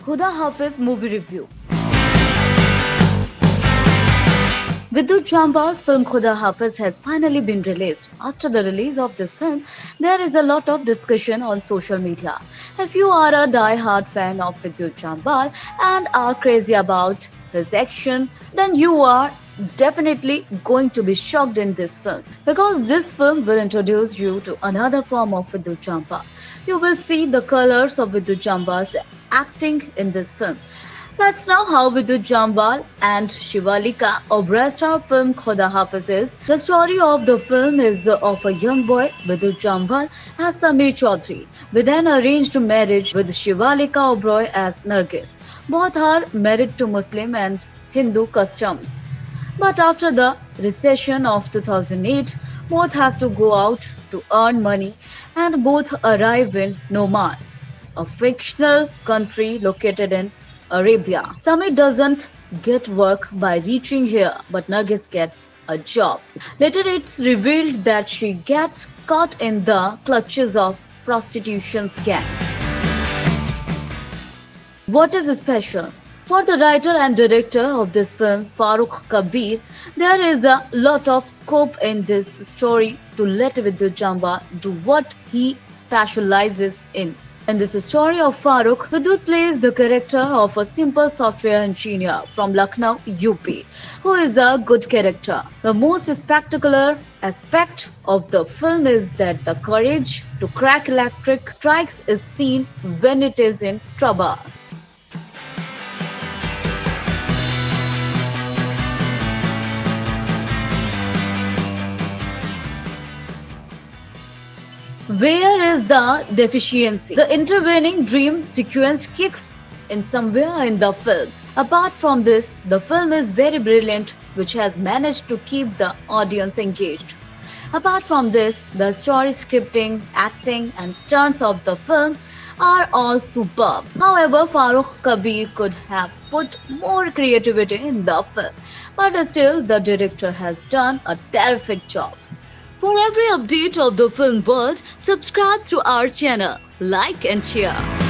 Huda Hafiz movie review. Vidut Jambal's film Khuda Hafiz has finally been released. After the release of this film, there is a lot of discussion on social media. If you are a die-hard fan of Vidut Jambal and are crazy about his action, then you are definitely going to be shocked in this film, because this film will introduce you to another form of Vidut Jambal. You will see the colors of Vidut Jambal's acting in this film. Let's know how Vidut Jambal and Shivalika abreast our film Khuda Hafiz is. The story of the film is of a young boy, Vidut Jambal, as Sameer Chaudhary, with an arranged marriage with Shivalika Oberoi as Nargis. Both are married to Muslim and Hindu customs. But after the recession of 2008, both have to go out to earn money, and both arrive in Noman, a fictional country located in Arabia. Sameer doesn't get work by reaching here, but Nargis gets a job. Later, it's revealed that she gets caught in the clutches of prostitution's gang. What is special? For the writer and director of this film, Farokh Kabir, there is a lot of scope in this story to let Vidut Jambal do what he specializes in. In this story of Farokh, Vidut plays the character of a simple software engineer from Lucknow, UP, who is a good character. The most spectacular aspect of the film is that the courage to crack electric strikes is seen when it is in trouble. Where is the deficiency? The intervening dream sequence kicks in somewhere in the film. Apart from this, the film is very brilliant, which has managed to keep the audience engaged. Apart from this, the story, scripting, acting and stunts of the film are all superb. However, Farokh Kabir could have put more creativity in the film, but still the director has done a terrific job. For every update of the film world, subscribe to our channel, like and share.